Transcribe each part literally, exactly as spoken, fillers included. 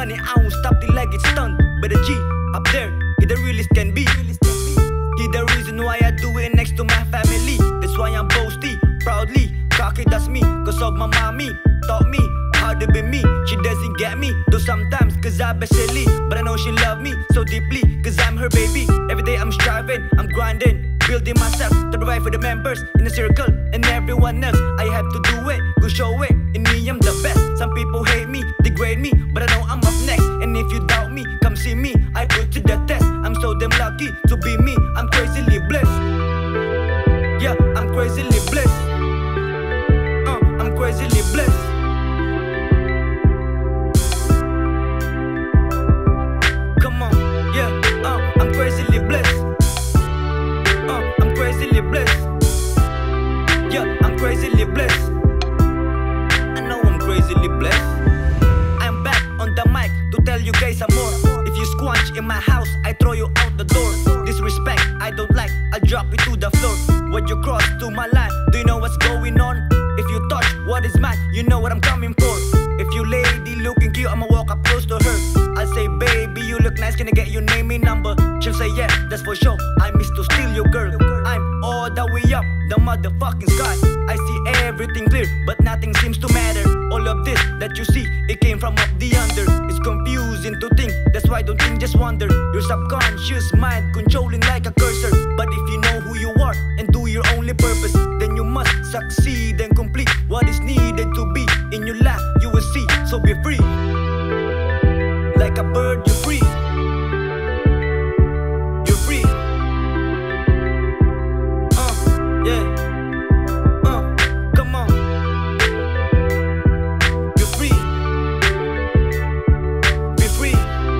money, I won't stop till I get stunned. But the G up there, he the realest can be. He the reason why I do it next to my family. That's why I'm boasty, proudly cocky, that's me. Cause of my mommy taught me how to be me. She doesn't get me, though sometimes cause I be silly. But I know she love me so deeply, cause I'm her baby. Every day I'm striving, I'm grinding, building myself to provide for the members in the circle and everyone else. I have to do it, go show it. In me I'm the best. Some people hate me, degrade me, but I know I'm up next. And if you doubt me, come see me, I put to the test. I'm so damn lucky to be me, I'm crazily blessed. Yeah, I'm crazily blessed. uh, I'm crazily blessed. Come on, yeah, uh, I'm crazily blessed. uh, I'm crazily blessed. Yeah, I'm crazily blessed. I know I'm crazily blessed. I'm back on the mic to tell you guys some more. If you squanch in my house, I throw you out the door. Disrespect, I don't like, I'll drop you to the floor. When you cross to my line, do you know what's going on? If you touch what is mine, you know what I'm coming for. If you lady looking cute, I'ma walk up close to her. I'll say, baby, you look nice, can I get your name and number? She'll say, yeah, that's for sure, I miss to steal your girl. I'm all the way up, the motherfucking sky. I see everything clear, but nothing seems to matter. All of this that you see, it came from up the under. It's confusing to think, that's why don't think, just wonder. Your subconscious mind controlling like a cursor. But if you know who you are and do your only purpose, then you must succeed and complete what is needed to be in your life. You will see, so be free. Like a bird, you're free. You're free. Uh, yeah. Uh, come on. You're free. Be free.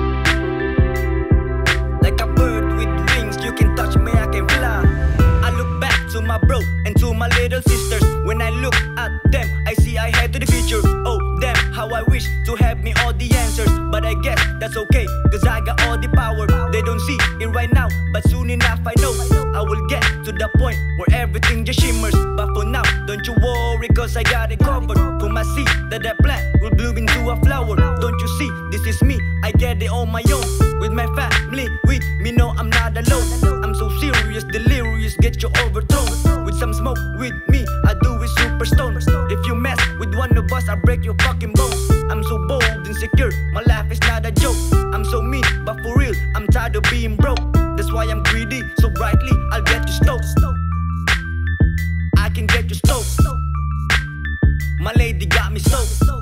Like a bird with wings, you can touch me, I can fly. I look back to my bro and to my little sisters. When I look at them, I see I head to the future. Oh damn, how I wish to have me all the answers. But I guess that's okay, cause I got all the power. They don't see it right now, but soon enough I know I will get to the point where everything just shimmers. But for now, don't you worry, cause I got it covered. For my seed that I plant will bloom into a flower. Don't you see, this is me, I get it on my own. With my family, with me, no I'm not alone. I'm so serious, delirious, get you overthrown. With some smoke with me, I do it super stone. If you mess with one of us, I break your fucking bones. I'm so bold and secure, my life is not a joke. I'm so mean, but for real, I'm tired of being broke. That's why I'm greedy, so brightly, I'll get you stoked. I can get you stoked. My lady got me stoked.